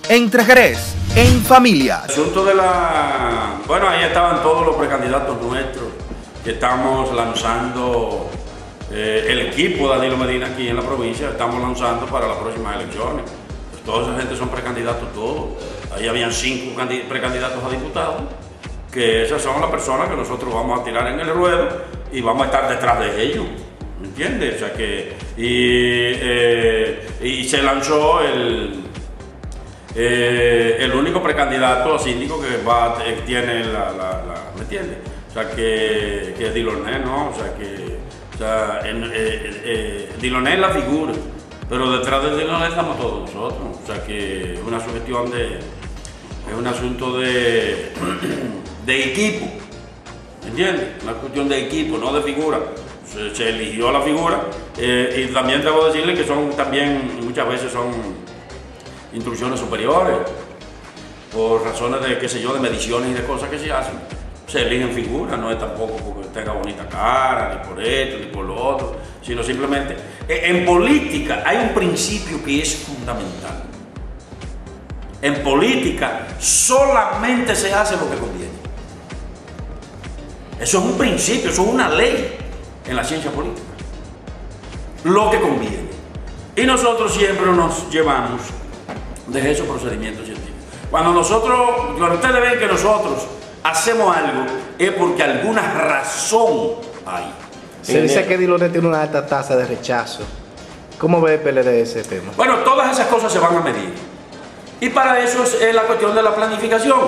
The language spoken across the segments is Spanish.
Entre Jerez, en familia. El asunto de la... Bueno, ahí estaban todos los precandidatos nuestros que estamos lanzando, el equipo de Danilo Medina aquí en la provincia, estamos lanzando para las próximas elecciones. Pues toda esa gente son precandidatos todos. Ahí habían 5 precandidatos a diputados, que esas son las personas que nosotros vamos a tirar en el ruedo y vamos a estar detrás de ellos. ¿Me entiendes? O sea que... Y se lanzó el único precandidato a síndico que tiene ¿me entiendes? O sea que es Diloné, ¿no? O sea, Diloné es la figura, pero detrás de Diloné estamos todos nosotros. O sea que es una sugestión es un asunto de equipo, ¿me entiendes? Una cuestión de equipo, no de figura. Se eligió la figura y también debo decirle que muchas veces son instrucciones superiores, por razones de, qué sé yo, de mediciones y de cosas que se hacen. Se eligen figuras, no es tampoco porque tenga bonita cara, ni por esto, ni por lo otro, sino simplemente... En política hay un principio que es fundamental. En política solamente se hace lo que conviene. Eso es un principio, eso es una ley en la ciencia política. Lo que conviene. Y nosotros siempre nos llevamos de esos procedimientos científicos. Cuando ustedes ven que nosotros hacemos algo, es porque alguna razón hay. Se dice que Diloné tiene una alta tasa de rechazo. ¿Cómo ve el PLD ese tema? Bueno, todas esas cosas se van a medir. Y para eso es la cuestión de la planificación.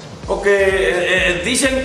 Porque dicen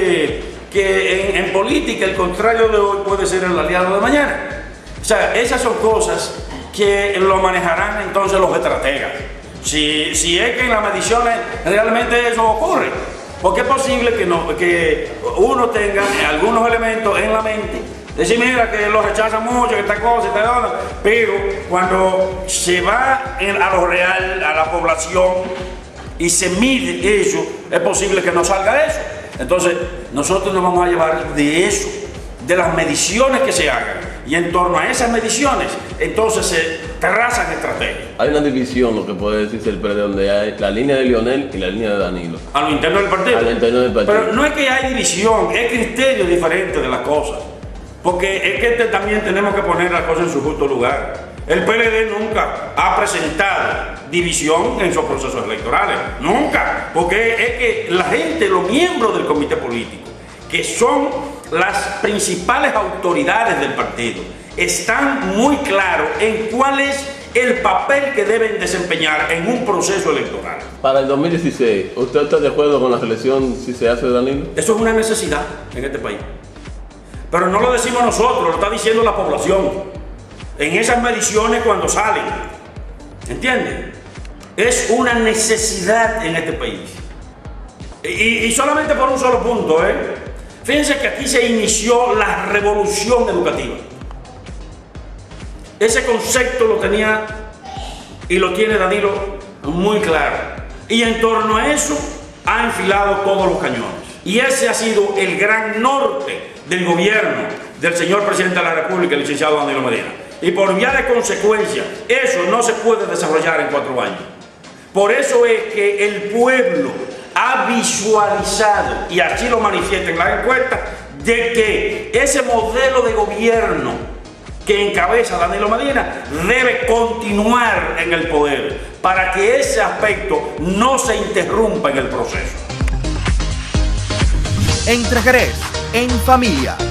que en política el contrario de hoy puede ser el aliado de mañana. O sea, esas son cosas que lo manejarán entonces los estrategas. Si es que en las mediciones realmente eso ocurre, porque es posible que uno tenga algunos elementos en la mente, decir, mira, que lo rechazan mucho, que esta cosa, pero cuando se va a lo real, a la población, y se mide eso, es posible que no salga eso. Entonces, nosotros nos vamos a llevar de eso, de las mediciones que se hagan, y en torno a esas mediciones, entonces se trazan estrategias. Hay una división, lo que puede decirse el PRD, donde hay la línea de Lionel y la línea de Danilo. A lo interno del partido. A lo interno del partido. Pero no es que hay división, es criterio diferente de las cosas. Porque es que también tenemos que poner las cosas en su justo lugar. El PLD nunca ha presentado división en sus procesos electorales. Nunca. Porque es que la gente, los miembros del comité político, que son las principales autoridades del partido, están muy claros en cuál es el papel que deben desempeñar en un proceso electoral. Para el 2016, ¿usted está de acuerdo con la reelección si se hace de Danilo? Eso es una necesidad en este país. Pero no lo decimos nosotros, lo está diciendo la población. En esas mediciones cuando salen. ¿Entienden? Es una necesidad en este país. Y solamente por un solo punto, Fíjense que aquí se inició la revolución educativa. Ese concepto lo tenía y lo tiene Danilo muy claro. Y en torno a eso ha enfilado todos los cañones. Y ese ha sido el gran norte del gobierno del señor presidente de la República, el licenciado Danilo Medina. Y por vía de consecuencia, eso no se puede desarrollar en 4 años. Por eso es que el pueblo ha visualizado, y así lo manifiesta en la encuesta, de que ese modelo de gobierno que encabeza Danilo Medina debe continuar en el poder para que ese aspecto no se interrumpa en el proceso. Entre Jerez, en familia.